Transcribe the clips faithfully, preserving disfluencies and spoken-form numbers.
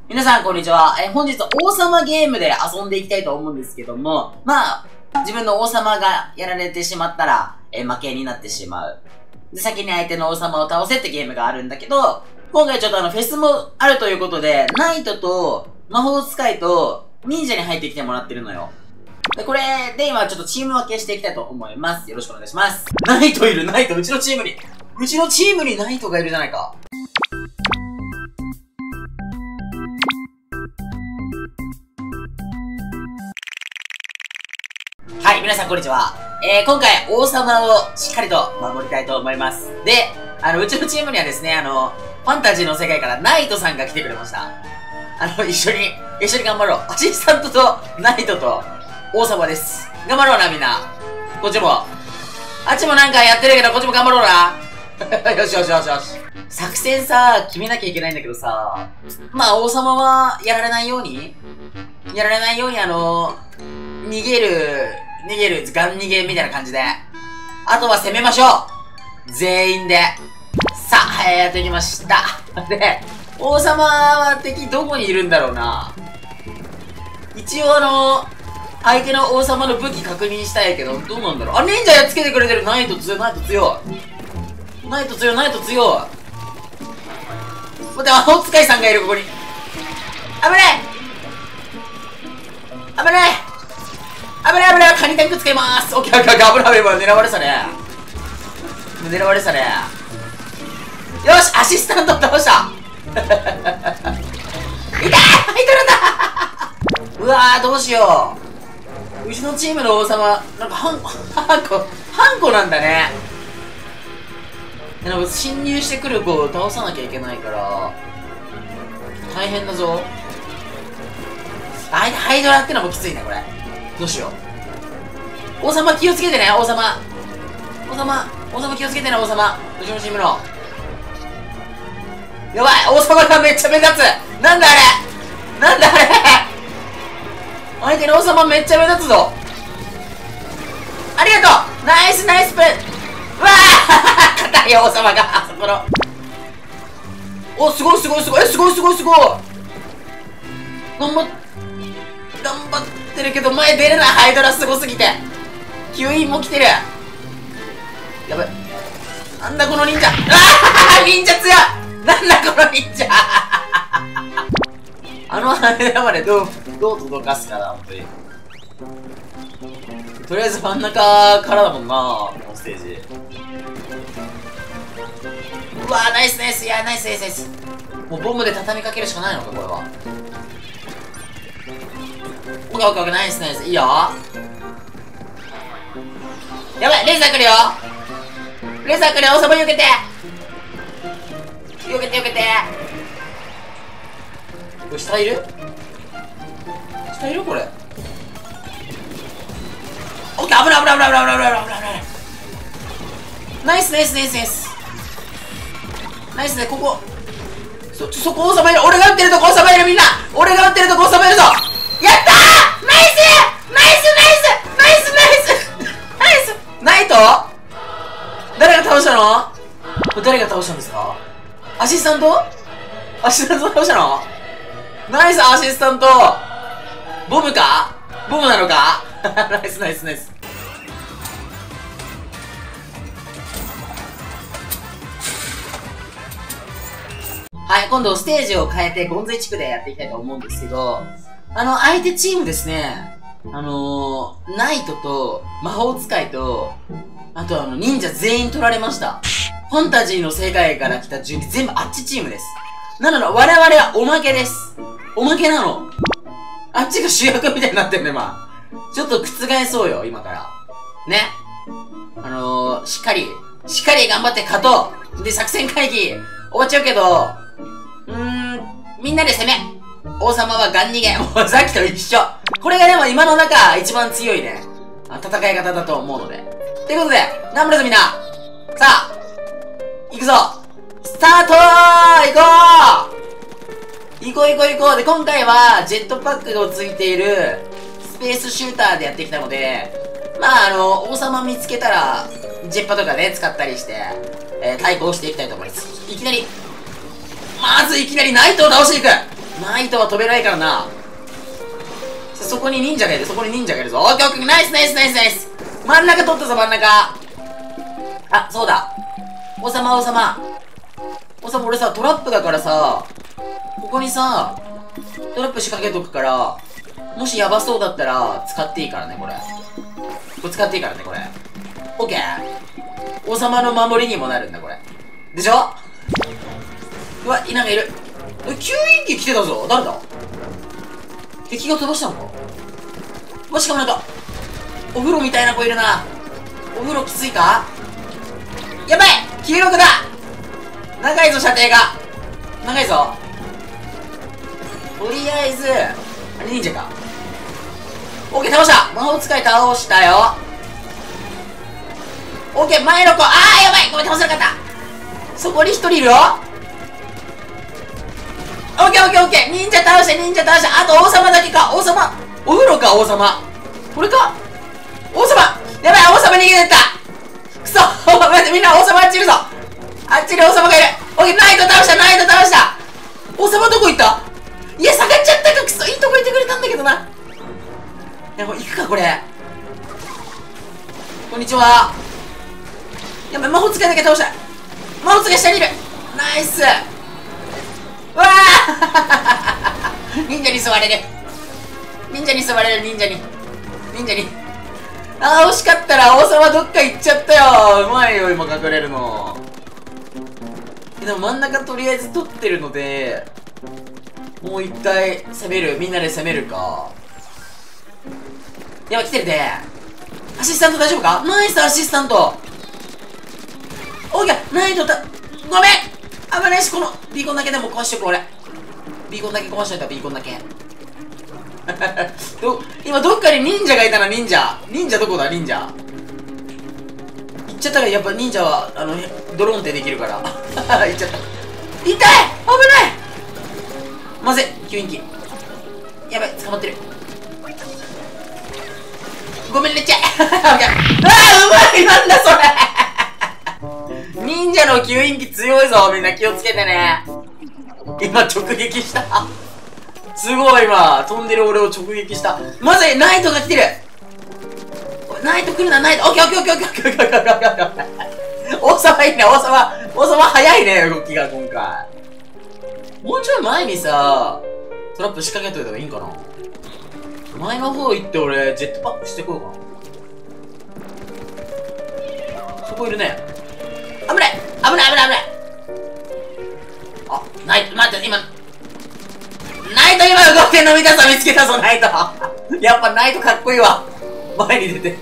皆さん、こんにちは。え、本日、王様ゲームで遊んでいきたいと思うんですけども、まあ、自分の王様がやられてしまったら、え、負けになってしまう。で、先に相手の王様を倒せってゲームがあるんだけど、今回ちょっとあの、フェスもあるということで、ナイトと、魔法使いと、忍者に入ってきてもらってるのよ。で、これで今ちょっとチーム分けしていきたいと思います。よろしくお願いします。ナイトいる、ナイト、うちのチームに。うちのチームにナイトがいるじゃないか。はい、皆さんこんにちは。えー、今回王様をしっかりと守りたいと思います。で、あの、うちのチームにはですね、あの、ファンタジーの世界からナイトさんが来てくれました。あの、一緒に、一緒に頑張ろう。アシスタントとナイトと王様です。頑張ろうな、みんな。こっちも。あっちもなんかやってるけど、こっちも頑張ろうな。よしよしよしよし。作戦さ、決めなきゃいけないんだけどさ、まあ王様はやられないように、やられないようにあの、逃げる、逃げる、ガン逃げみたいな感じで。あとは攻めましょう全員で。さあ、はい、やってきました。で、王様は敵どこにいるんだろうな。一応あの、相手の王様の武器確認したいけど、どうなんだろう。あ、忍者やっつけてくれてる。ナイト強い、ナイト強い。ナイト強い、ナイト強い。待って、魔法使いさんがいる、ここに。危ない危ない危ない危ない、カニタンク使いまーす。オッケーオッケーオッケー、危ない危ない、狙われたね。狙われたね。よし、アシスタント倒した痛い、入ってるんだうわー、どうしよう。うちのチームの王様、なんかハンコ、ハンコ、ハンコなんだね。なんか侵入してくる子を倒さなきゃいけないから、大変だぞ。あい、ハイドラってのもきついね、これ。どうしよう。王様気をつけてね、王様。王様、王様気をつけてね、王様。うちのチームの。やばい、王様がめっちゃ目立つ。なんだあれなんだあれ相手の王様めっちゃ目立つぞ。ありがとうナイスナイスプレー。うわあ硬いよ、王様が。あそこの。お、すごいすごいすごい。え、すごいすごいすごい。頑張っ、頑張ってるけど前出れない。ハイドラすごすぎて。吸引も来てる。やばい。なんだこの忍者。ああ忍者強い。なんだこの忍者あの間までどう、どう届かすかな、本当に。とりあえず真ん中からだもんな、このステージ。うわー、ナイスナイス。いや、ナイスナイスナイス。もうボムで畳みかけるしかないのか、これは。オッケーオッケーオッケー、ナイスナイス。いいよ。やばい、レーザー来るよ。レーザー来るよ、王様避けて。避けて避けて。これ下いる下いるこれ。オッケー、危ない危ない危ない危ない危ない危ない危ない。ナイスナイスナイスナイスナイスね。ここそ、そこ王様いる。俺が撃ってるとこ王様いる。みんな俺が撃ってるとこ王様いるぞ。やったーナイスナイスナイスナイスナイスナイスナイト誰が倒したの。これ誰が倒したんですか。アシスタントアシスタント倒したの。ナイスアシスタント。ボムかボムなのかナイスナイスナイス。はい、今度ステージを変えてゴンズイ地区でやっていきたいと思うんですけど、あの、相手チームですね、あのー、ナイトと魔法使いと、あとあの、忍者全員取られました。ファンタジーの世界から来た準備全部あっちチームです。なので、我々はおまけです。おまけなの。あっちが主役みたいになってるね、まあ。ちょっと覆そうよ、今から。ね。あのー、しっかり、しっかり頑張って勝とう。で、作戦会議、終わっちゃうけど、うーん、みんなで攻め。王様はガン逃げ。もうさっきと一緒。これがでも今の中一番強いね、戦い方だと思うので。ということで、頑張るぞみんな。さあ、行くぞスタートー。行こう行こう行こう行こう。で、今回はジェットパックがついているスペースシューターでやってきたので、まああの、王様見つけたら、ジェッパとかね、使ったりして、えー、対抗していきたいと思います。いきなり、まずいきなりナイトを倒していく。 ナイトは飛べないからな。そこに忍者がいる、そこに忍者がいるぞ。オッケーオッケー、ナイスナイスナイスナイス。真ん中取ったぞ、真ん中。あ、そうだ。王様王様。王様、俺さ、トラップだからさ、ここにさ、トラップ仕掛けとくから、もしヤバそうだったら、使っていいからね、これ。これ使っていいからね、これ。オッケー。王様の守りにもなるんだ、これ。でしょ？うわ、なんかいる。え、吸引機来てたぞ。誰だ？敵が飛ばしたのか？もしかもなんか、お風呂みたいな子いるな。お風呂きついか？やばい！きゅうじゅうろくだ！長いぞ、射程が。長いぞ。とりあえず、あれ忍者か。オッケー、倒した魔法使い倒したよ。オッケー、前の子。あー、やばい！ごめん、倒せなかった。そこに一人いるよ。オッケーオッケーオッケー、忍者倒して忍者倒して、あと王様だけか。王様、お風呂か。王様これか。王様、やばい、王様逃げてった。くそ待って、みんな王様あっちいるぞ。あっちに王様がいる。オッケー、ナイト倒した、ナイト倒した。王様どこ行った？いや、下がっちゃったか。くそ、いいとこいてくれたんだけどな。いや、もう行くか、これ。こんにちは。やばい、魔法使いだけ倒した。魔法使い下にいる。ナイス。うわー忍者に吸われる。忍者に吸われる、忍者に。忍者に。あー、惜しかったら王様どっか行っちゃったよ。うまいよ、今隠れるの。でも真ん中とりあえず取ってるので、もう一回攻める。みんなで攻めるか。やばい、来てるで。アシスタント大丈夫か？ナイスアシスタント。オーケー、ナイトた、ごめん危ないし、このビーコンだけでも壊しとく、俺。ビーコンだけ壊しといた、ビーコンだけ。ど、今どっかに忍者がいたな、忍者。忍者どこだ、忍者。行っちゃったら、やっぱ忍者は、あの、ドローンってできるから。行っちゃった。痛い！危ない！まずい、吸引機。やばい、捕まってる。ごめんねっちゃい。ああ、うまい！なんだそれ忍者の吸引機強いぞ、みんな気をつけてね。今直撃した。すごい今、飛んでる俺を直撃した。まずい、ナイトが来てる。ナイト来るな、ナイト。オッケーオッケーオッケーオッケーオッケーオッケーオッケーオッケー。王様いいね、王様。王様早いね、動きが今回。もうちょい前にさ、トラップ仕掛けといた方がいいんかな。前の方行って俺、ジェットパックしてこようかな。そこいるね。危ない危ない危ない危ない。あ、ナイト、待って、今、ナイト今動いてんの見たぞ、見つけたぞ、ナイト。やっぱナイトかっこいいわ。前に出て。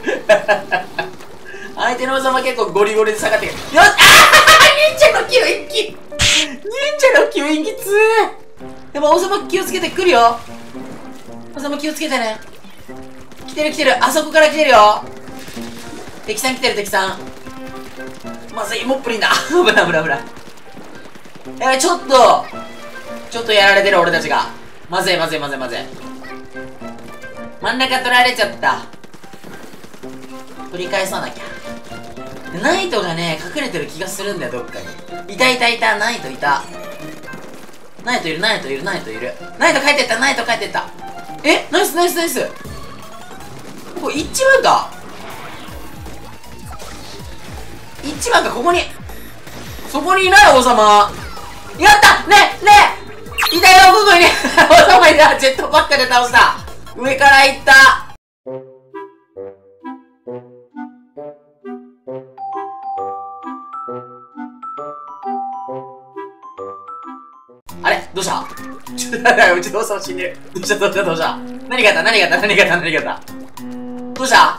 相手の王様結構ゴリゴリで下がってる。よし、ああ忍者の吸引機忍者の吸引機つー。でも王様気をつけてくるよ。王様気をつけてね。来てる来てる、あそこから来てるよ。敵さん来てる、敵さん。まずい、モップリンだ。危ない危ない危ない。やばい、ちょっとちょっとやられてる俺たちが。まずいまずいまずいまずい。真ん中取られちゃった。取り返さなきゃ。ナイトがね隠れてる気がするんだよ、どっかに。いたいたいた、ナイトいた。ナイトいるナイトいるナイトいる。ナイト帰ってった、ナイト帰ってった。え、ナイスナイスナイス。これ一番か、一番か。ここに、そこにいない王様。やったねえねえ、いたよ、ここに王様いた。ジェットパックで倒した。上から行った。あれどうした？ちょっと待って、うちの王様死んでる。どうしたどうしたどうした。何があった何があった何があった何があった。どうした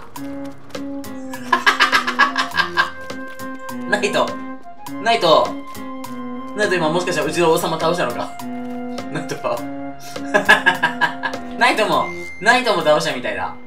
ナイトナイトナイト今もしかしたらうちの王様倒したのか。ナイトナイトもナイトも倒したみたいだ。